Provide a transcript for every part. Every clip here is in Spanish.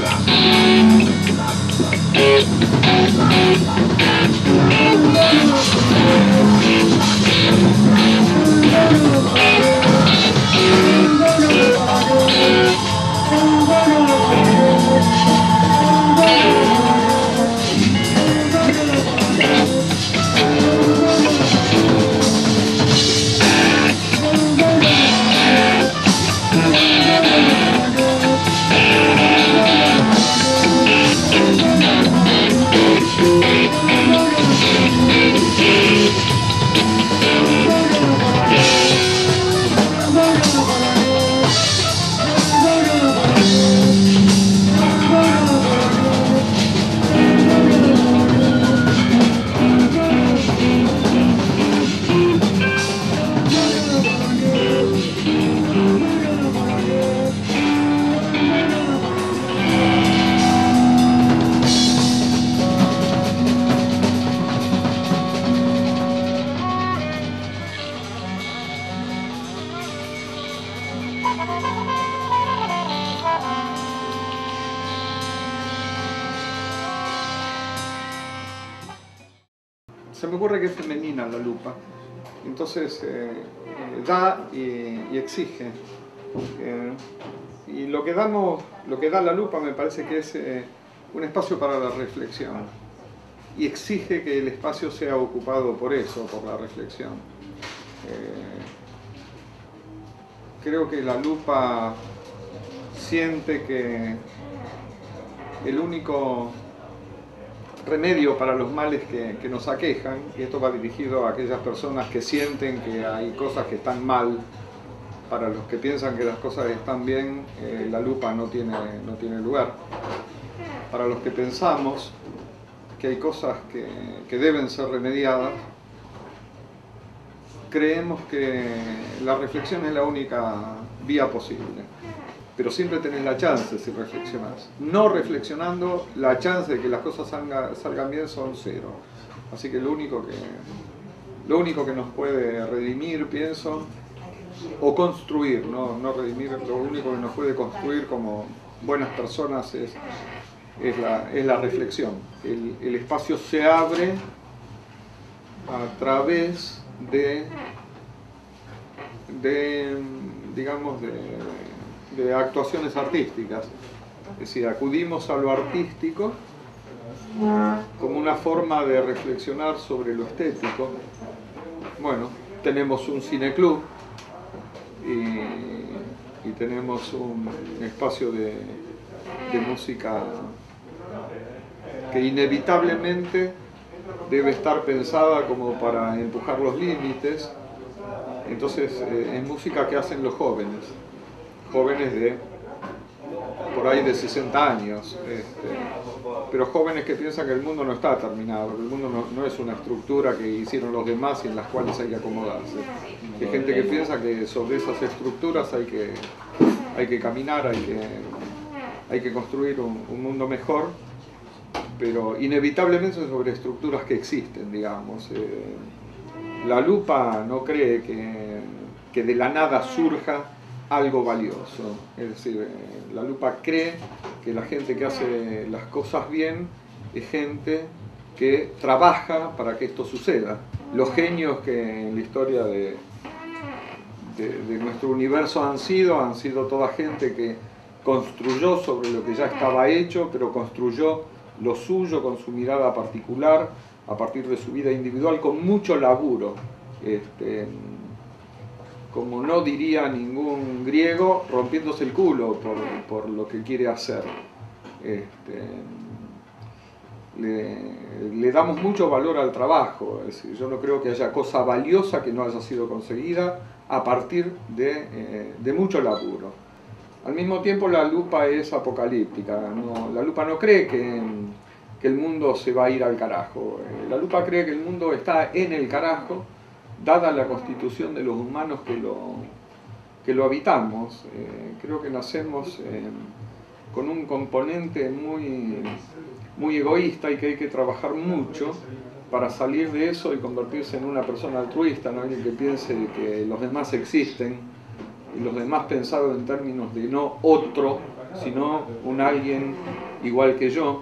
Se me ocurre que es femenina la lupa, entonces da y exige. Y lo que da la lupa me parece que es un espacio para la reflexión, y exige que el espacio sea ocupado por eso, por la reflexión. Creo que la lupa siente que el único remedio para los males que nos aquejan, y esto va dirigido a aquellas personas que sienten que hay cosas que están mal. Para los que piensan que las cosas están bien, la lupa no tiene lugar. Para los que pensamos que hay cosas que deben ser remediadas, creemos que la reflexión es la única vía posible. Pero siempre tenés la chance si reflexionás. No reflexionando, la chance de que las cosas salgan bien son cero. Así que lo único que nos puede redimir, pienso, o construir, no redimir, lo único que nos puede construir como buenas personas es la reflexión. El espacio se abre a través digamos, de actuaciones artísticas. Es decir, acudimos a lo artístico como una forma de reflexionar sobre lo estético. Bueno, tenemos un cineclub y tenemos un espacio de música que inevitablemente debe estar pensada como para empujar los límites. Entonces es música que hacen los jóvenes de por ahí de 60 años, pero jóvenes que piensan que el mundo no está terminado, que el mundo no es una estructura que hicieron los demás y en las cuales hay que acomodarse. Hay gente que piensa que sobre esas estructuras hay que caminar, hay que construir un mundo mejor, pero inevitablemente sobre estructuras que existen, digamos. La lupa no cree que de la nada surja algo valioso. Es decir, la lupa cree que la gente que hace las cosas bien es gente que trabaja para que esto suceda. Los genios que en la historia de nuestro universo han sido toda gente que construyó sobre lo que ya estaba hecho, pero construyó lo suyo con su mirada particular, a partir de su vida individual, con mucho laburo. Como no diría ningún griego, rompiéndose el culo por lo que quiere hacer. Le damos mucho valor al trabajo. Es decir, yo no creo que haya cosa valiosa que no haya sido conseguida a partir de mucho laburo. Al mismo tiempo la lupa es apocalíptica. La lupa no cree que el mundo se va a ir al carajo. La lupa cree que el mundo está en el carajo, dada la constitución de los humanos que lo habitamos. Creo que nacemos con un componente muy egoísta y que hay que trabajar mucho para salir de eso y convertirse en una persona altruista, ¿no? Alguien que piense que los demás existen, y los demás pensado en términos de no otro, sino un alguien igual que yo.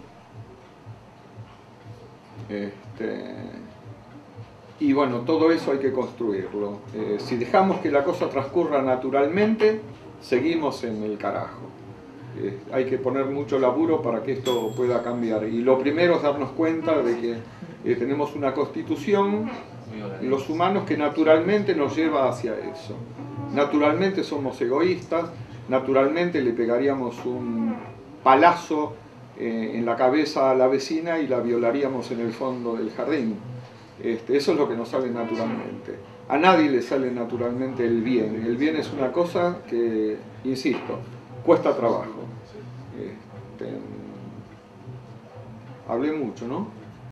Y bueno, todo eso hay que construirlo. Si dejamos que la cosa transcurra naturalmente, seguimos en el carajo. Hay que poner mucho laburo para que esto pueda cambiar. Y lo primero es darnos cuenta de que tenemos una constitución, los humanos, que naturalmente nos lleva hacia eso. Naturalmente somos egoístas, naturalmente le pegaríamos un palazo en la cabeza a la vecina y la violaríamos en el fondo del jardín. Eso es lo que nos sale naturalmente. A nadie le sale naturalmente el bien. El bien es una cosa que, insisto, cuesta trabajo. Hablé mucho, ¿no?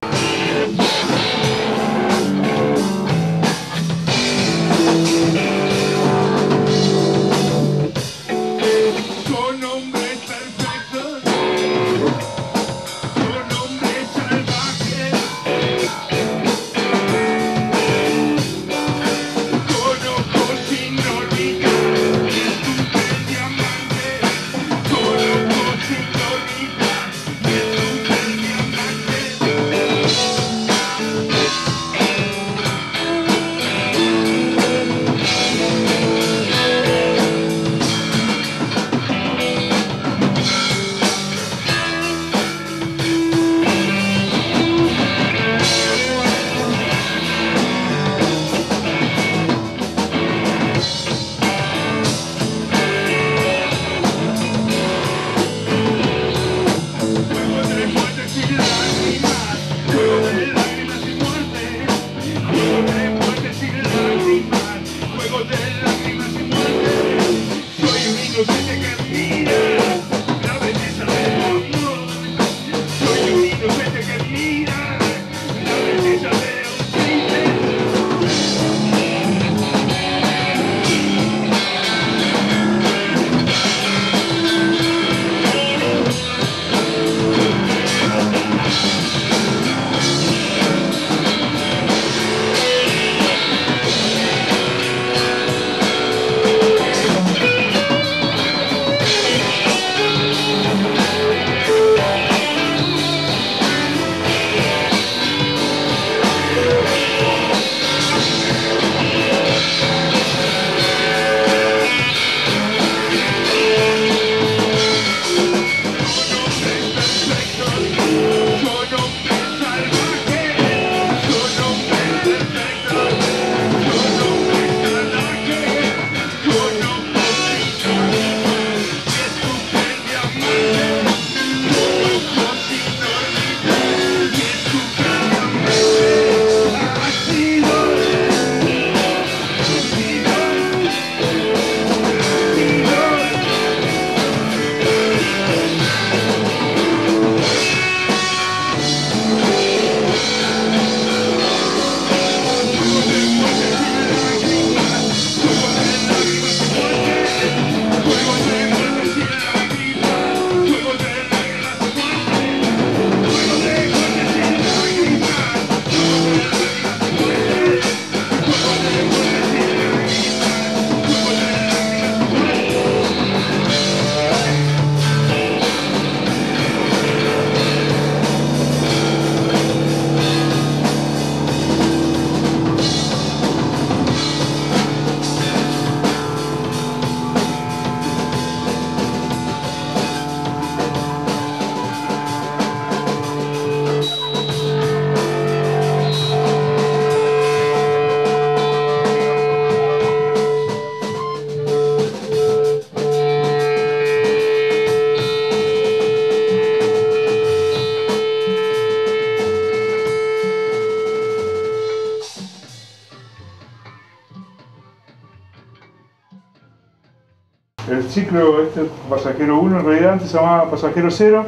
El ciclo Pasajero 1 en realidad antes se llamaba Pasajero 0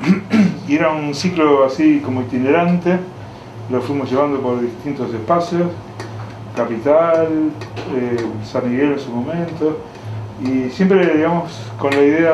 y era un ciclo así como itinerante. Lo fuimos llevando por distintos espacios, Capital, San Miguel en su momento, y siempre, digamos, con la idea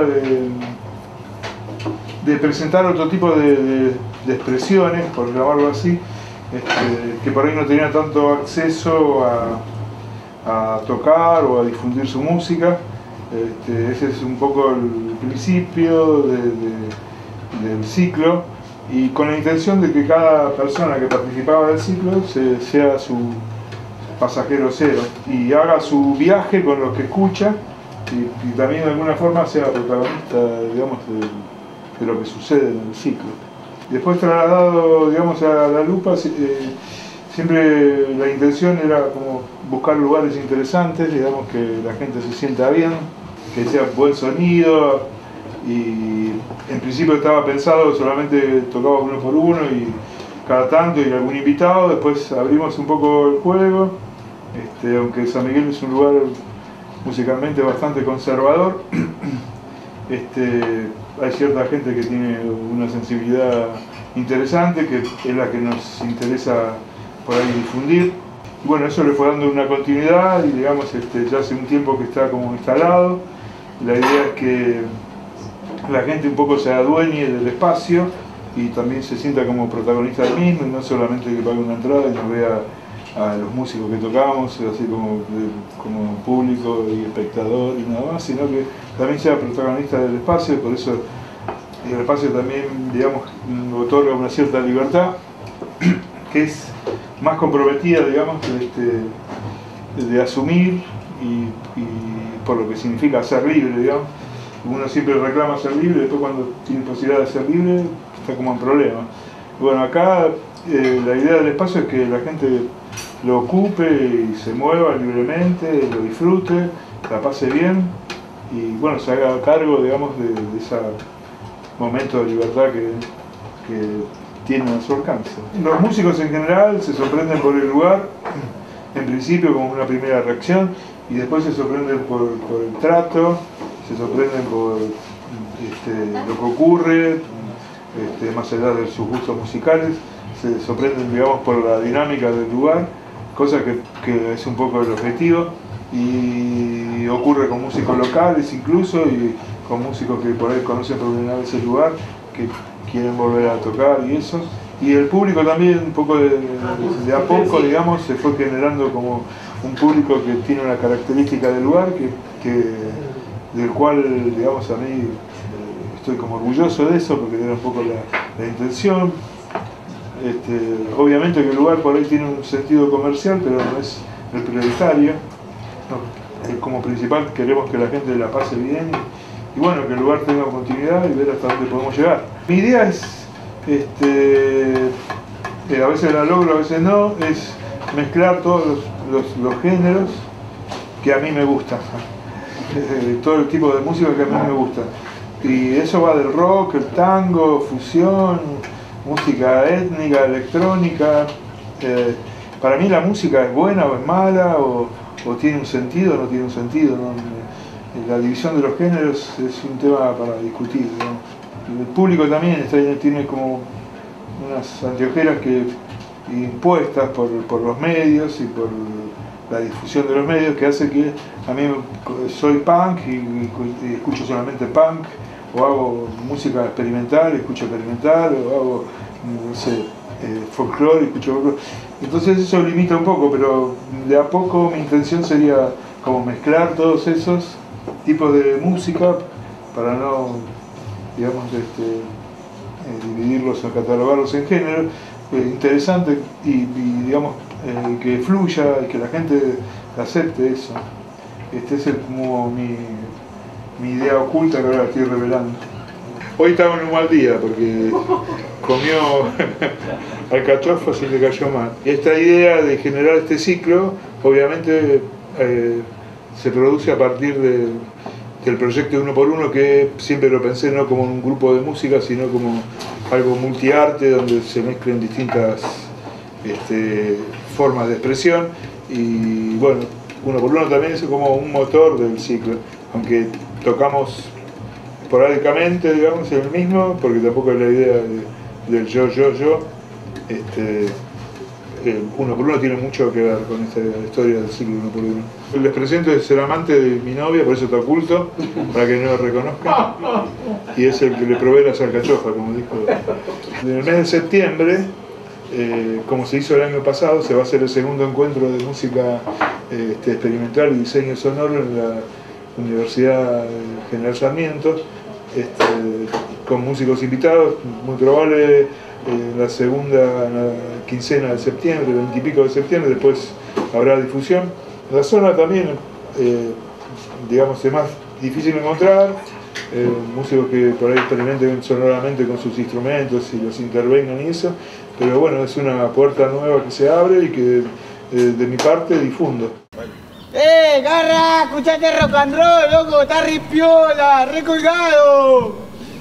de presentar otro tipo de expresiones, por llamarlo así, que por ahí no tenían tanto acceso a tocar o a difundir su música. Ese es un poco principio del ciclo, y con la intención de que cada persona que participaba del ciclo sea su pasajero cero y haga su viaje con lo que escucha y también de alguna forma sea protagonista, digamos, de lo que sucede en el ciclo. Después, trasladado, digamos, a la lupa, siempre la intención era como buscar lugares interesantes, digamos, que la gente se sienta bien, que sea buen sonido, y en principio estaba pensado solamente tocaba uno por uno y cada tanto y algún invitado. Después abrimos un poco el juego, aunque San Miguel es un lugar musicalmente bastante conservador, hay cierta gente que tiene una sensibilidad interesante, que es la que nos interesa por ahí difundir. Y bueno, eso le fue dando una continuidad y digamos, ya hace un tiempo que está como instalado. La idea es que la gente un poco se adueñe del espacio y también se sienta como protagonista del mismo, y no solamente que pague una entrada y nos vea a los músicos que tocamos, así como público y espectador y nada más, sino que también sea protagonista del espacio. Por eso el espacio también, digamos, otorga una cierta libertad que es más comprometida, digamos, de asumir y por lo que significa ser libre, digamos. Uno siempre reclama ser libre, después cuando tiene posibilidad de ser libre está como en problema. Bueno, acá la idea del espacio es que la gente lo ocupe y se mueva libremente, lo disfrute, la pase bien y bueno, se haga cargo, digamos, de ese momento de libertad que tienen a su alcance. Los músicos en general se sorprenden por el lugar, en principio como una primera reacción, y después se sorprenden por el trato, se sorprenden por lo que ocurre, más allá de sus gustos musicales, se sorprenden, digamos, por la dinámica del lugar, cosa que es un poco el objetivo, y ocurre con músicos locales incluso, y con músicos que por ahí conocen por primera vez el lugar, que quieren volver a tocar y eso. Y el público también, un poco de a poco, digamos, se fue generando como un público que tiene una característica del lugar, del cual, digamos, a mí estoy como orgulloso de eso, porque era un poco la intención. Obviamente que el lugar por ahí tiene un sentido comercial, pero no es el prioritario. No, como principal queremos que la gente la pase bien y bueno, que el lugar tenga continuidad y ver hasta dónde podemos llegar. Mi idea es, a veces la logro, a veces no, es mezclar todos los géneros que a mí me gustan. Todo el tipo de música que a mí me gusta. Y eso va del rock, el tango, fusión, música étnica, electrónica. Para mí la música es buena o es mala, o tiene un sentido o no tiene un sentido, ¿no? La división de los géneros es un tema para discutir, ¿no? El público también tiene como unas anteojeras impuestas por los medios y por la difusión de los medios, que hace que a mí soy punk y escucho solamente punk, o hago música experimental, escucho experimental, o hago, no sé, folclore, escucho folclore. Entonces eso limita un poco, pero de a poco mi intención sería como mezclar todos esos tipos de música para no, digamos, dividirlos o catalogarlos en género. Interesante y digamos, que fluya y que la gente acepte eso. Es como mi idea oculta que ahora estoy revelando. Hoy estaba en un mal día porque comió alcachofas y le cayó mal. Esta idea de generar este ciclo, obviamente, se produce a partir del proyecto Uno por Uno, que siempre lo pensé no como un grupo de música, sino como algo multiarte, donde se mezclen distintas formas de expresión. Y bueno, Uno por Uno también es como un motor del ciclo, aunque tocamos esporádicamente, digamos, en el mismo, porque tampoco es la idea del yo. Uno por Uno tiene mucho que ver con esta historia del ciclo Uno por Uno. Les presento, es el amante de mi novia, por eso está oculto, para que no lo reconozcan, y es el que le provee las alcachofas, como dijo. En el mes de septiembre, como se hizo el año pasado, se va a hacer el segundo encuentro de música experimental y diseño sonoro en la Universidad General Sarmiento, con músicos invitados, muy probable en la segunda quincena de septiembre, 20 y pico de septiembre, después habrá difusión. La zona también, digamos, es más difícil encontrar, músicos que por ahí experimenten sonoramente con sus instrumentos y los intervengan y eso, pero bueno, es una puerta nueva que se abre y que de mi parte difundo. Garra! Escuchate rock and roll, loco, está re piola, re colgado.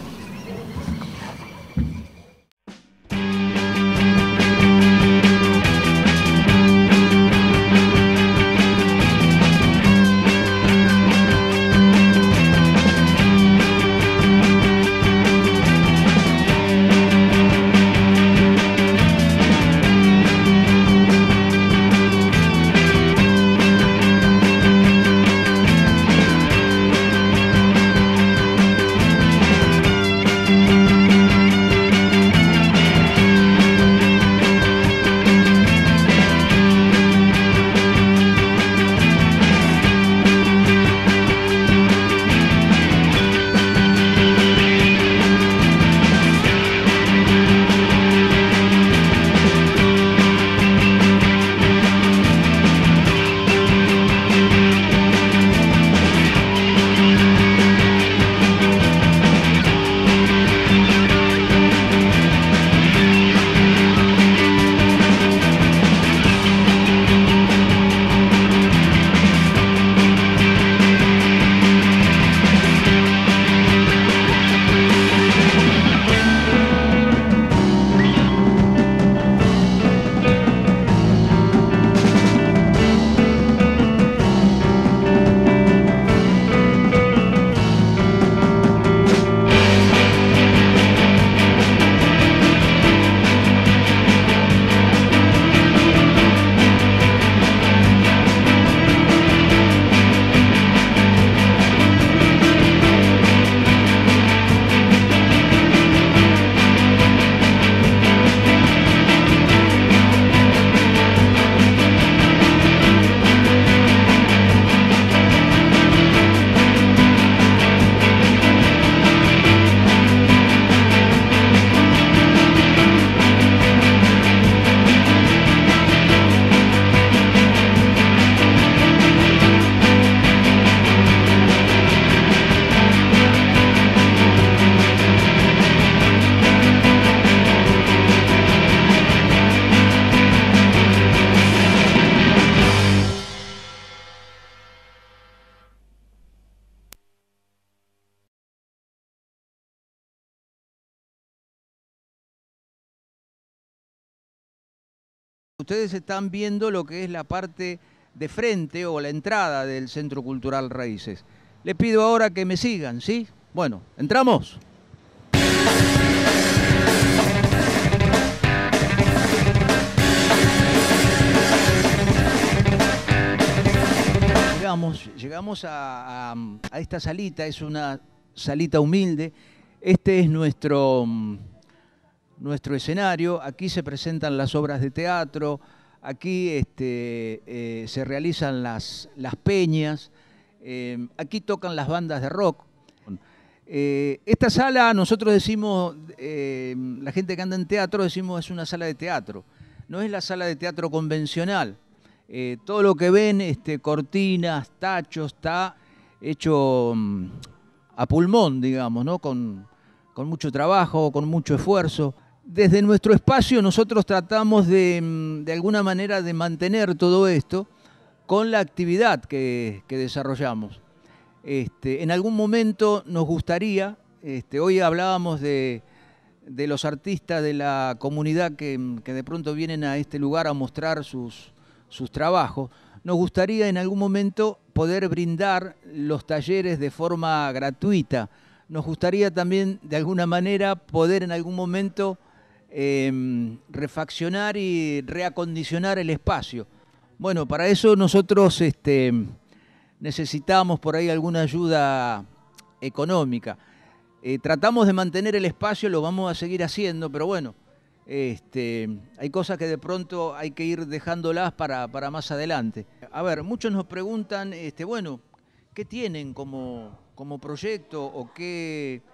Ustedes están viendo lo que es la parte de frente o la entrada del Centro Cultural Raíces. Les pido ahora que me sigan, ¿sí? Bueno, ¿entramos? Llegamos a esta salita, es una salita humilde. Este es nuestro escenario. Aquí se presentan las obras de teatro, aquí se realizan las peñas, aquí tocan las bandas de rock. Esta sala, nosotros decimos, la gente que anda en teatro, decimos es una sala de teatro. No es la sala de teatro convencional. Todo lo que ven, cortinas, tachos, está hecho a pulmón, digamos, ¿no? Con mucho trabajo, con mucho esfuerzo. Desde nuestro espacio nosotros tratamos de alguna manera de mantener todo esto con la actividad que desarrollamos. En algún momento nos gustaría, hoy hablábamos de los artistas de la comunidad que de pronto vienen a este lugar a mostrar sus trabajos. Nos gustaría en algún momento poder brindar los talleres de forma gratuita. Nos gustaría también de alguna manera poder en algún momento refaccionar y reacondicionar el espacio. Bueno, para eso nosotros necesitamos por ahí alguna ayuda económica. Tratamos de mantener el espacio, lo vamos a seguir haciendo, pero bueno, hay cosas que de pronto hay que ir dejándolas para más adelante. A ver, muchos nos preguntan, bueno, ¿qué tienen como proyecto o qué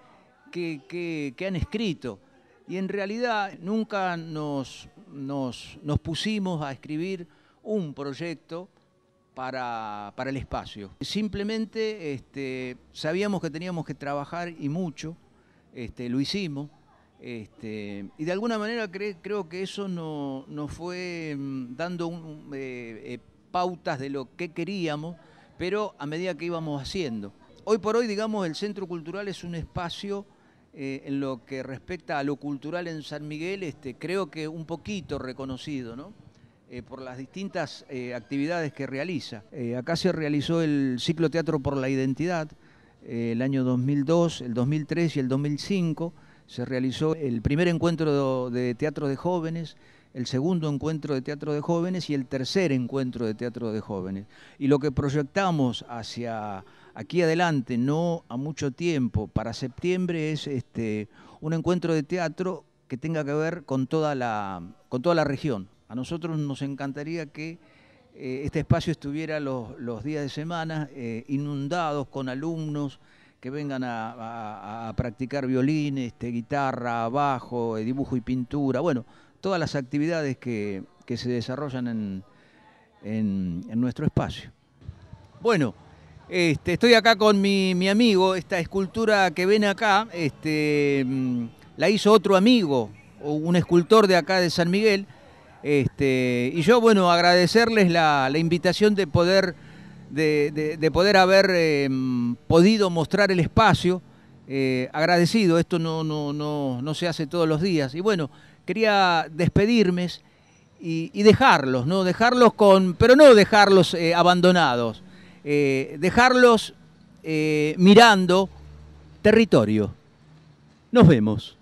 que han escrito. Y en realidad nunca nos pusimos a escribir un proyecto para el espacio. Simplemente sabíamos que teníamos que trabajar y mucho, lo hicimos, y de alguna manera creo que eso nos fue dando pautas de lo que queríamos, pero a medida que íbamos haciendo. Hoy por hoy, digamos, el Centro Cultural es un espacio, en lo que respecta a lo cultural en San Miguel, creo que un poquito reconocido, ¿no? Por las distintas actividades que realiza. Acá se realizó el ciclo Teatro por la Identidad, el año 2002, el 2003 y el 2005. Se realizó el primer encuentro de teatro de jóvenes, el segundo encuentro de teatro de jóvenes y el tercer encuentro de teatro de jóvenes. Y lo que proyectamos hacia aquí adelante, no a mucho tiempo, para septiembre, es un encuentro de teatro que tenga que ver con toda la región. A nosotros nos encantaría que este espacio estuviera los días de semana inundados con alumnos que vengan a practicar violín, guitarra, bajo, dibujo y pintura, bueno, todas las actividades que se desarrollan en nuestro espacio. Bueno, estoy acá con mi amigo. Esta escultura que ven acá la hizo otro amigo, un escultor de acá de San Miguel, y yo, bueno, agradecerles la invitación de poder haber podido mostrar el espacio, agradecido. Esto no se hace todos los días, y bueno, quería despedirme y dejarlos, ¿no? Pero no dejarlos abandonados, dejarlos mirando territorio. Nos vemos.